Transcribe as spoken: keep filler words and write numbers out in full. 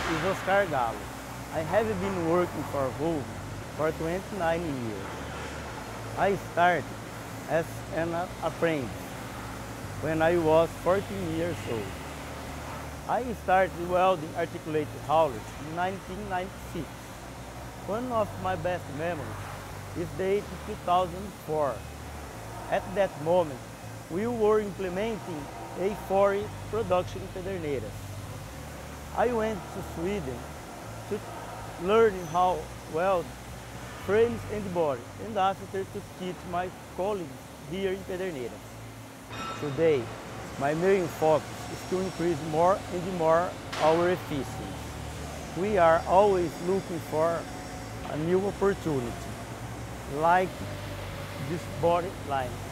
is Oscar Gallo. I have been working for Volvo for twenty-nine years. I started as an apprentice when I was fourteen years old. I started welding articulated haulers in nineteen ninety-six. One of my best memories is the date two thousand four. At that moment, we were implementing A forty production in Pederneiras. I went to Sweden to learn how weld frames and body, and after to teach my colleagues here in Pederneiras. Today, my main focus is to increase more and more our efficiency. We are always looking for a new opportunity, like this body line.